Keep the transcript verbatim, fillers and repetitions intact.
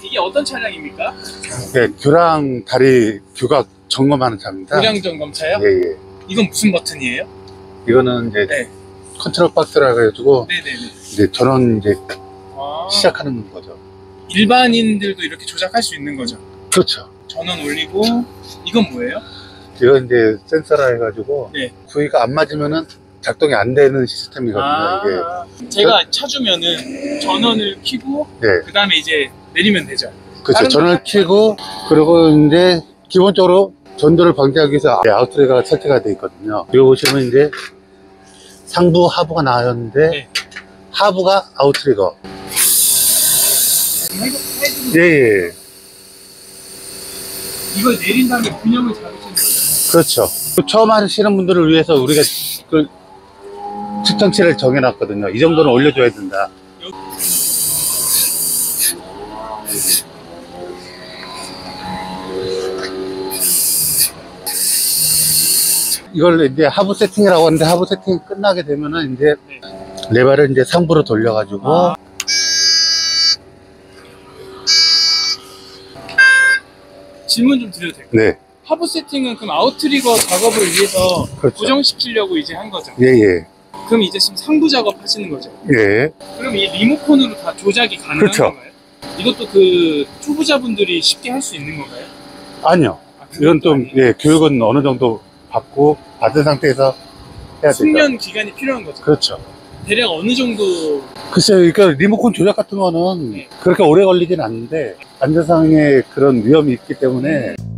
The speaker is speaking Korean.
이게 어떤 차량입니까? 네, 교랑 다리 규각 점검하는 차입니다. 고량 점검차요? 예, 예. 이건 무슨 버튼이에요? 이거는 이제 네. 컨트롤 박스라 해가지고 네네네. 이제 전원 이제 아, 시작하는 거죠. 일반인들도 이렇게 조작할 수 있는 거죠? 그렇죠. 전원 올리고. 이건 뭐예요? 이건 이제 센서라 해가지고 네. 부위가 안 맞으면은 작동이 안 되는 시스템이거든요. 이게. 아, 제가 차주면은 전원을 켜고 네. 그 다음에 이제 내리면 되죠? 그렇죠. 다른 전원을 거 켜고 그리고 이제 기본적으로 전도를 방지하기 위해서 아웃트리거가 설치가 되어 있거든요. 여기 보시면 이제 상부 하부가 나왔는데 네. 하부가 아웃트리거. 하이드- 예, 예. 이걸 내린 다음에 균형을 잡으시는 거예요? 그렇죠. 처음 하시는 분들을 위해서 우리가 그 측정치를 정해놨거든요. 이 정도는 올려줘야 된다. 이걸 이제 하부 세팅이라고 하는데 하부 세팅이 끝나게 되면은 이제 네. 레버를 이제 상부로 돌려가지고 아. 질문 좀 드려도 될까요? 네, 하부 세팅은 그럼 아웃트리거 작업을 위해서 그렇죠. 고정시키려고 이제 한 거죠? 예, 예, 그럼 이제 지금 상부 작업 하시는 거죠? 예. 그럼 이 리모컨으로 다 조작이 가능한 그렇죠. 건가요? 이것도 그 초보자분들이 쉽게 할 수 있는 건가요? 아니요. 아, 이건 그것도 좀, 아니에요? 예, 교육은 어느 정도 받고, 받은 상태에서 해야 되죠. 숙련 기간이 필요한 거죠? 그렇죠. 대략 어느 정도. 글쎄요, 그러니까 리모컨 조작 같은 거는 네. 그렇게 오래 걸리진 않는데, 안전상의 그런 위험이 있기 때문에,